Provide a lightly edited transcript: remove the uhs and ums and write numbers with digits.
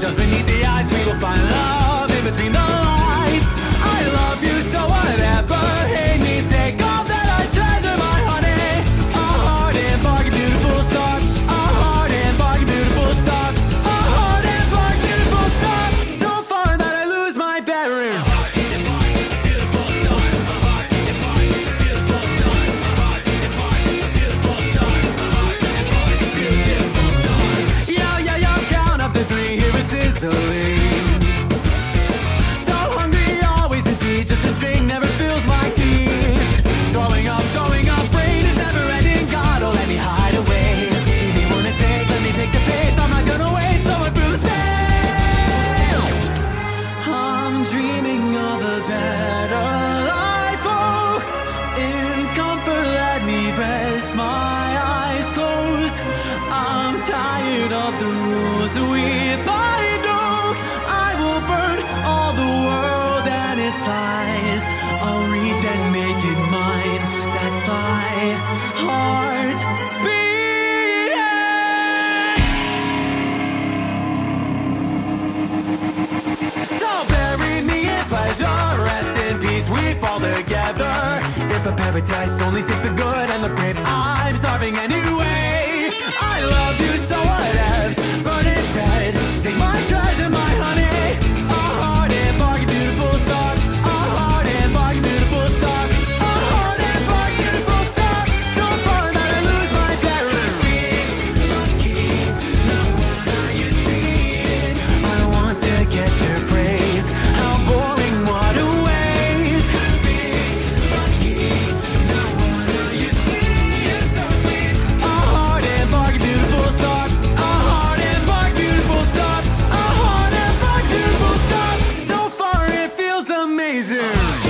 Just beneath the eyes we will find love in between the lights. I love you, so whatever. Hate me, take all that I treasure, my honey. A hard and bargain, beautiful star. A hard and bargain, beautiful star. A hard and bargain, beautiful star. So far that I lose my bearings. A hard and bargain, beautiful star. A hard and bargain, beautiful star. A hard and bargain, beautiful star. A hard and bargain, beautiful star. Yeah, yeah, yeah, count up to three, here is sizzling. So hungry, always to be, just a drink never fills my needs. Throwing up, brain is never ending. God, oh, let me hide away. Give me one to take, let me pick the pace. I'm not gonna wait, so I feel the pain. I'm dreaming of a better life, oh. In comfort, let me rest, my eyes closed. I'm tired of the rules we bind. Oh, I will burn all the world and its lies. I'll reach and make it mine. That's my heart beating. So bury me in pleasure, rest in peace, we fall together. If a paradise only takes the good and the brave, I'm starving anyway. I love you, so whatevs, burn it red. Take my treasure, my honey. A hard and bargain, beautiful star. A hard and bargain, beautiful star. A hard and bargain, beautiful star. So far that I lose my bearings. Lucky, now what are you seeing? I want to get your praise. How boring, what a waste. Lucky, now what are you seeing? So sweet. A hard and bargain, beautiful star. A hard and bargain, beautiful star. A hard and bargain, beautiful star. So far it feels amazing.